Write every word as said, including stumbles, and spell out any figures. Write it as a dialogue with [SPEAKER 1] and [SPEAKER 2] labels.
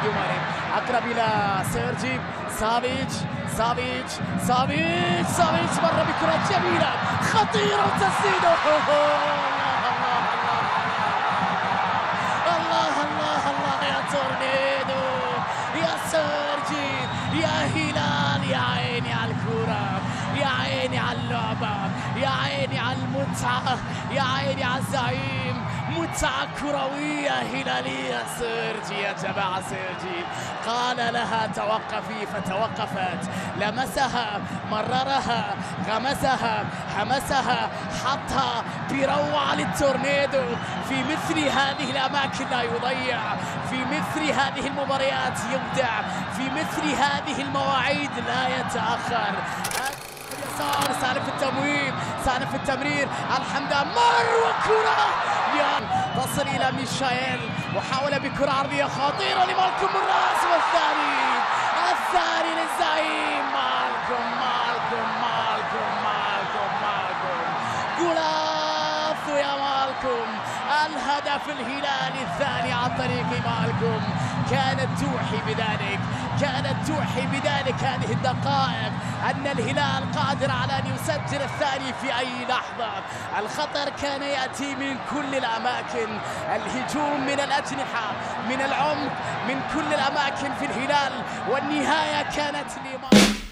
[SPEAKER 1] ساديو ماني أقرب إلى سيرجي سافيتش سافيتش سافيتش سافيتش مر بكرة جميلة خطيرة وتسديده. الله الله الله يا تورنيدو يا سيرجي يا هلال، يا عيني على الكرة، يا عيني على اللعبة، يا عيني على المتعة، يا عيني على الزعيم. متعة كروية هلالية. سيرجي يا جماعة، سيرجي قال لها توقفي فتوقفت، لمسها مررها غمسها حمسها حطها بروعة للتورنيدو. في مثل هذه الأماكن لا يضيع، في مثل هذه المباريات يبدع، في مثل هذه المواعيد لا يتأخر. اليسار سالف التمويل، سالف التمرير، الحمدان مر وكرة تصل إلى ميشايل وحاول بكرة عرضية خطيرة لمالكوم بالرأس، والثاني الثاني للزعيم مالكوم مالكوم مالكوم مالكوم مالكوم جولاث يا مالكوم. الهدف الهلالي الثاني عن طريق مالكوم. كانت توحي بذلك، كانت توحي بذلك هذه الدقائق أن الهلال قادر على أن يسجل الثاني في أي لحظة. الخطر كان يأتي من كل الأماكن، الهجوم من الأجنحة، من العمق، من كل الأماكن في الهلال، والنهاية كانت لمالكوم.